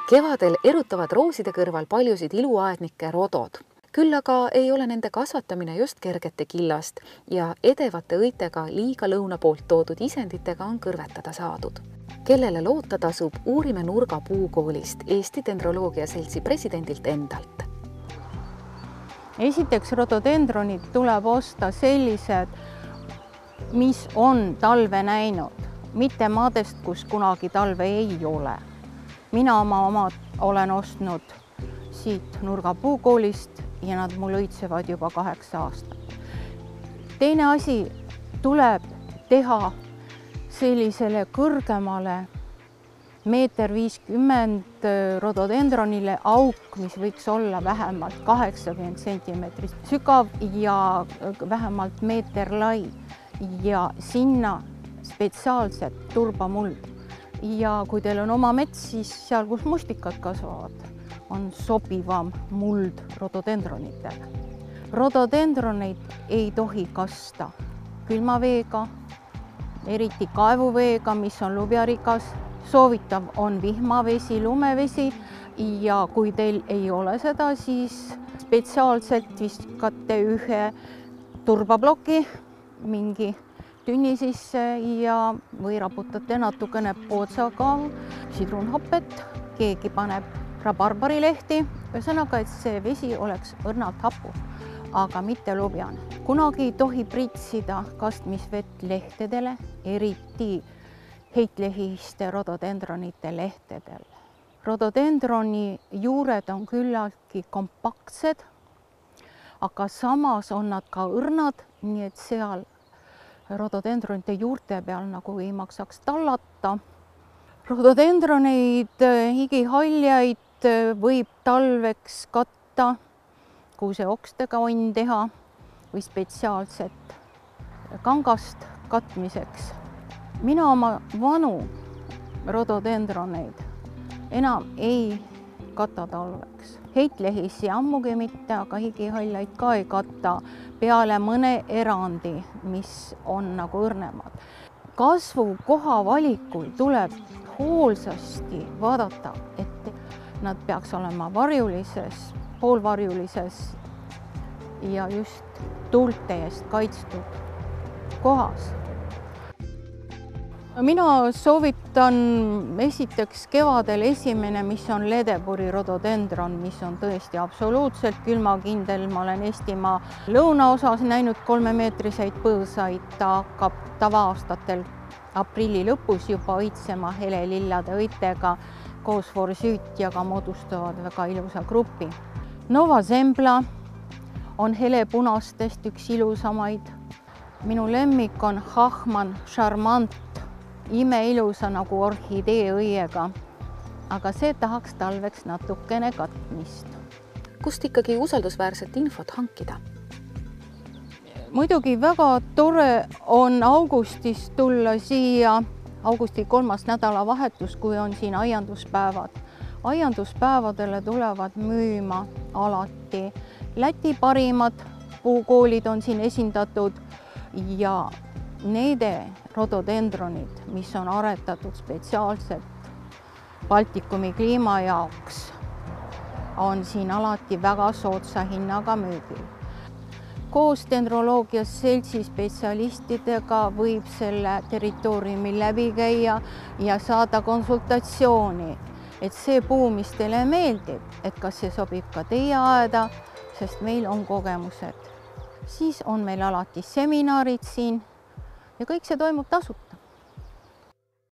Kevadel erutavad rooside kõrval paljusid iluaednikke rodod. Küll aga ei ole nende kasvatamine just kergete killast ja edevate õitega liiga lõuna poolt toodud isenditega on kõrvetada saadud. Kellele loota tasub, uurime Nurga puukoolist Eesti Dendroloogia Seltsi presidendilt endalt. Esiteks rododendronid tuleb osta sellised, mis on talve näinud, mitte maadest, kus kunagi talve ei ole. Mina oma olen ostnud siit Nurga puukoolist ja nad mul õitsevad juba 8 aastat. Teine asi, tuleb teha sellisele kõrgemale 1,50 m rododendronile auk, mis võiks olla vähemalt 80 cm sügav ja vähemalt meeter lai ja sinna spetsiaalselt turbamuld. Ja kui teil on oma mets, siis seal, kus mustikad kasvavad, on sobivam muld rododendronitele. Rododendroneid ei tohi kasta külmaveega, eriti kaevuveega, mis on lubjarikas. Soovitav on vihmavesi, lumevesi ja kui teil ei ole seda, siis spetsiaalselt viskate ühe turbabloki mingi tünni sisse ja või raputate natukene pootsaga sidrunhapet, keegi paneb rabarbarilehti, ühesõnaga, et see vesi oleks õrnalt hapu, aga mitte lubjane. Kunagi ei tohi pritsida kastmisvett lehtedele, eriti heitlehiste rododendronite lehtedel. Rododendroni juured on küllaltki kompaktsed, aga samas on nad ka õrnad, nii et seal rododendronite juurte peal nagu ei maksaks tallata. Rododendroneid, higihaljaid võib talveks katta, kuuseokstega on teha või spetsiaalset kangast katmiseks. Mina oma vanu rododendroneid enam ei kata talveks. Heitlehisi ammugi mitte, aga higihaljaid ka ei katta peale mõne erandi, mis on nagu õrnemad. Kasvukoha valikul tuleb hoolsasti vaadata, et nad peaks olema varjulises, poolvarjulises ja just tuulte eest kaitstud kohas. Mina soovitan esiteks kevadel esimene, mis on ledepuri rododendron, mis on tõesti absoluutselt külmakindel. Ma olen Eestimaa lõunaosas näinud 3-meetriseid põõsaid. Ta hakkab tavaaastatel aprilli lõpus juba õitsema helelillade õitega koos forsüütjaga moodustavad väga ilusa grupi. Nova Zembla on helepunastest üks ilusamaid. Minu lemmik on Hahman Charmant, imeilusa nagu orhidee õiega, aga see tahaks talveks natukene katmist. Kust ikkagi usaldusväärset infot hankida? Muidugi väga tore on augustis tulla siia, augusti 3. nädalavahetus, kui on siin aianduspäevad. Aianduspäevadele tulevad müüma alati Läti parimad puukoolid on siin esindatud ja nende rododendronid, mis on aretatud spetsiaalselt Baltikumi kliima jaoks, on siin alati väga soodsa hinnaga müügil. Koos Dendroloogia Seltsi spetsialistidega võib selle territooriumi läbi käia ja saada konsultatsiooni, et see puu, mis teile meeldib, et kas see sobib ka teie aeda, sest meil on kogemused. Siis on meil alati seminarid siin ja kõik see toimub tasuta.